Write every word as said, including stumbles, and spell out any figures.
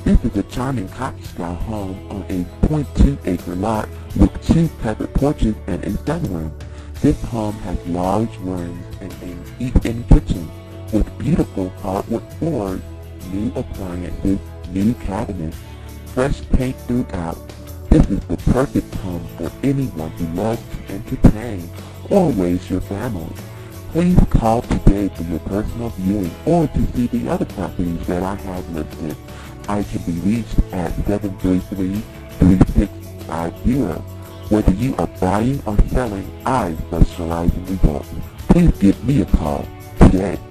This is a charming cottage-style home on a zero point two acre lot with two covered porches and a sunroom. This home has large rooms and an eat-in kitchen with beautiful hardwood floors, new appliances, new cabinets, fresh paint throughout. This is the perfect home for anyone who loves to entertain or raise your family. Please call today for your personal viewing or to see the other properties that I have listed. I can be reached at seven three three, three six five zero. Whether you are buying or selling, I specialize in results. Please give me a call today.